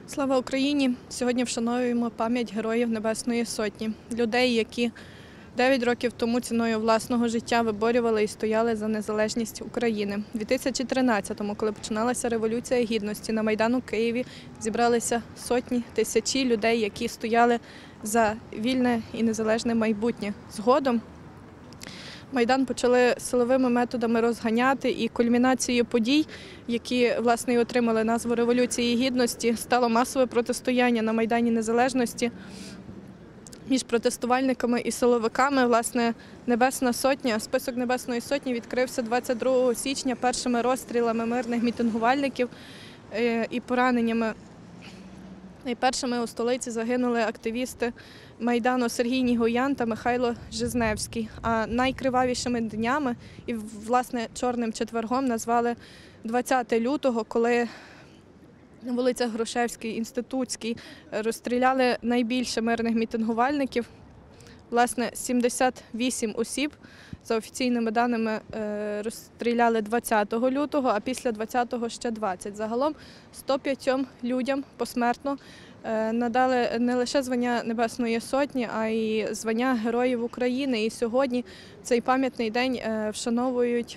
Слава Україні! Сьогодні вшановуємо пам'ять Героїв Небесної Сотні. Людей, які 9 років тому ціною власного життя виборювали і стояли за незалежність України. У 2013-му, коли починалася Революція Гідності, на Майдану у Києві зібралися сотні, тисячі людей, які стояли за вільне і незалежне майбутнє. Згодом Майдан почали силовими методами розганяти, і кульмінацією подій, які, власне, і отримали назву Революції Гідності, стало масове протистояння на Майдані Незалежності між протестувальниками і силовиками. Власне, Небесна Сотня, список Небесної Сотні відкрився 22 січня першими розстрілами мирних мітингувальників і пораненнями. І першими у столиці загинули активісти Майдану Сергій Нігоян та Михайло Жизневський. А найкривавішими днями і, власне, чорним четвергом назвали 20 лютого, коли на вулицях Грушевській, Інститутській розстріляли найбільше мирних мітингувальників. Власне, 78 осіб, за офіційними даними, розстріляли 20 лютого, а після 20-го ще 20. Загалом 105 людям посмертно надали не лише звання Небесної Сотні, а й звання Героїв України. І сьогодні цей пам'ятний день вшановують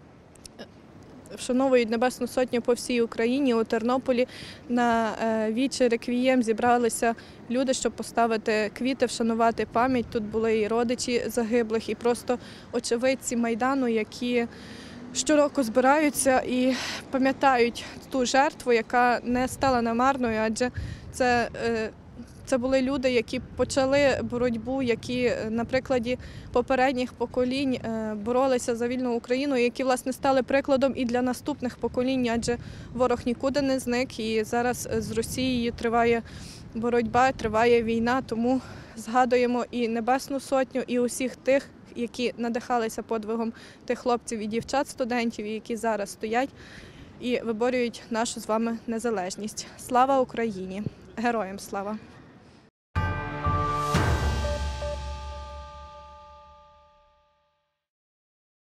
Небесну Сотню по всій Україні. У Тернополі на вічі реквієм зібралися люди, щоб поставити квіти, вшанувати пам'ять. Тут були і родичі загиблих, і просто очевидці Майдану, які щороку збираються і пам'ятають ту жертву, яка не стала намарною, адже це були люди, які почали боротьбу, які на прикладі попередніх поколінь боролися за вільну Україну, які, власне, стали прикладом і для наступних поколінь, адже ворог нікуди не зник, і зараз з Росією триває боротьба, триває війна, тому згадуємо і Небесну Сотню, і усіх тих, які надихалися подвигом тих хлопців і дівчат, студентів, які зараз стоять і виборюють нашу з вами незалежність. Слава Україні! Героям слава!